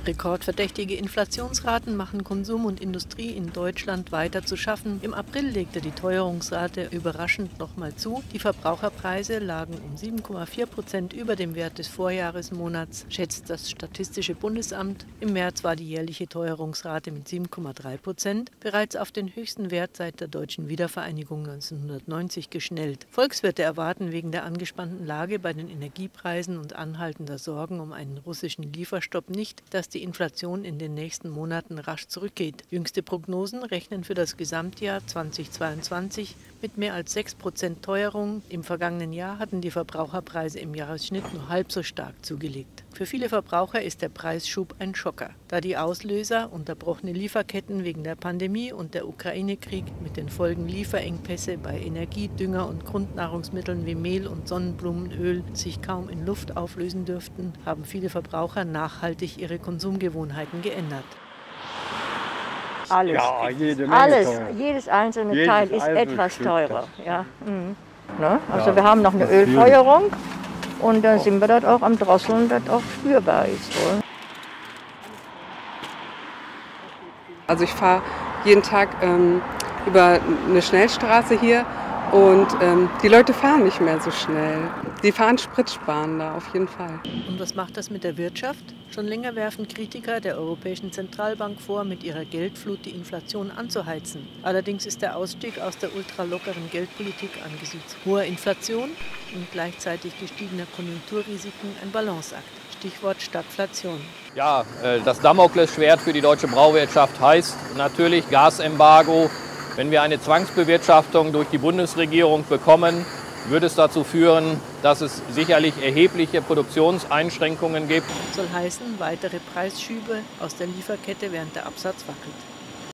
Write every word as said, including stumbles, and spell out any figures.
Rekordverdächtige Inflationsraten machen Konsum und Industrie in Deutschland weiter zu schaffen. Im April legte die Teuerungsrate überraschend nochmal zu. Die Verbraucherpreise lagen um sieben Komma vier Prozent über dem Wert des Vorjahresmonats, schätzt das Statistische Bundesamt. Im März war die jährliche Teuerungsrate mit sieben Komma drei Prozent bereits auf den höchsten Wert seit der deutschen Wiedervereinigung neunzehnhundertneunzig geschnellt. Volkswirte erwarten wegen der angespannten Lage bei den Energiepreisen und anhaltender Sorgen um einen russischen Lieferstopp nicht, dass die Inflation in den nächsten Monaten rasch zurückgeht. Jüngste Prognosen rechnen für das Gesamtjahr zweitausendzweiundzwanzig mit mehr als sechs Prozent Teuerung. Im vergangenen Jahr hatten die Verbraucherpreise im Jahresschnitt nur halb so stark zugelegt. Für viele Verbraucher ist der Preisschub ein Schocker, da die Auslöser unterbrochene Lieferketten wegen der Pandemie und der Ukraine-Krieg mit den Folgen Lieferengpässe bei Energie, Dünger und Grundnahrungsmitteln wie Mehl und Sonnenblumenöl sich kaum in Luft auflösen dürften, haben viele Verbraucher nachhaltig ihre Konsumgewohnheiten geändert. Alles, Ja, jede Menge Alles teurer. jedes einzelne Jedes Teil ist einzelne etwas Stück, teurer. Ja. Mhm. Ne? Also Ja, wir haben noch eine natürlich. Ölfeuerung und da sind wir dort auch am Drosseln, das auch spürbar ist. Wohl. Also ich fahre jeden Tag ähm, über eine Schnellstraße hier und ähm, die Leute fahren nicht mehr so schnell. Die fahren spritsparender auf jeden Fall. Und was macht das mit der Wirtschaft? Schon länger werfen Kritiker der Europäischen Zentralbank vor, mit ihrer Geldflut die Inflation anzuheizen. Allerdings ist der Ausstieg aus der ultralockeren Geldpolitik angesichts hoher Inflation und gleichzeitig gestiegener Konjunkturrisiken ein Balanceakt. Stichwort Stagflation. Ja, das Damoklesschwert für die deutsche Brauwirtschaft heißt natürlich Gasembargo. Wenn wir eine Zwangsbewirtschaftung durch die Bundesregierung bekommen, würde es dazu führen, dass es sicherlich erhebliche Produktionseinschränkungen gibt. Soll heißen, weitere Preisschübe aus der Lieferkette, während der Absatz wackelt.